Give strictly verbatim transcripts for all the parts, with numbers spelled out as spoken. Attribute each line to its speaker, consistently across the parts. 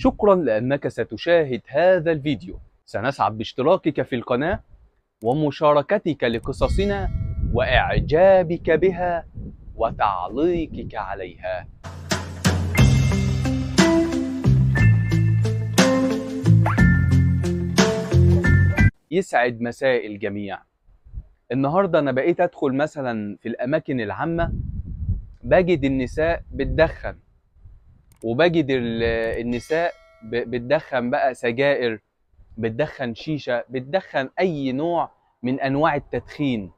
Speaker 1: شكرا لأنك ستشاهد هذا الفيديو. سنسعد باشتراكك في القناة ومشاركتك لقصصنا وإعجابك بها وتعليقك عليها. يسعد مساء الجميع. النهاردة أنا بقيت أدخل مثلا في الأماكن العامة، بجد النساء بتدخن، وبجد النساء بتدخن بقى سجائر، بتدخن شيشة، بتدخن أي نوع من أنواع التدخين.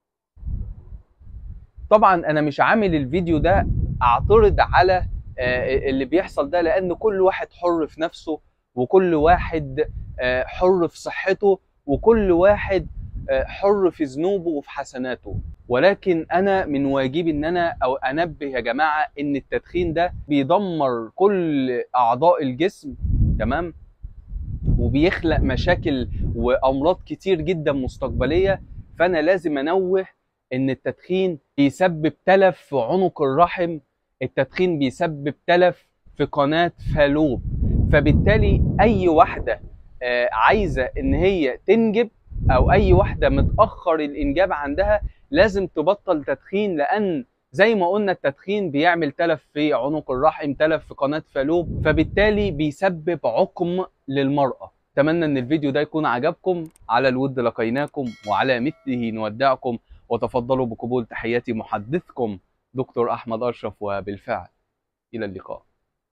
Speaker 1: طبعا أنا مش عامل الفيديو ده أعترض على اللي بيحصل ده، لأن كل واحد حر في نفسه، وكل واحد حر في صحته، وكل واحد حر في ذنوبه وفي حسناته. ولكن أنا من واجبي إن أنا أو أنبه يا جماعة إن التدخين ده بيدمر كل أعضاء الجسم، تمام؟ وبيخلق مشاكل وأمراض كتير جدا مستقبلية. فأنا لازم أنوه إن التدخين بيسبب تلف في عنق الرحم، التدخين بيسبب تلف في قناة فالوب. فبالتالي أي واحدة عايزة إن هي تنجب، أو أي واحدة متأخر الإنجاب عندها، لازم تبطل تدخين، لأن زي ما قلنا التدخين بيعمل تلف في عنق الرحم، تلف في قناة فالوب، فبالتالي بيسبب عقم للمرأة. أتمنى أن الفيديو ده يكون عجبكم. على الود لقيناكم وعلى مثله نودعكم، وتفضلوا بقبول تحياتي محدثكم دكتور أحمد أشرف، وبالفعل إلى اللقاء.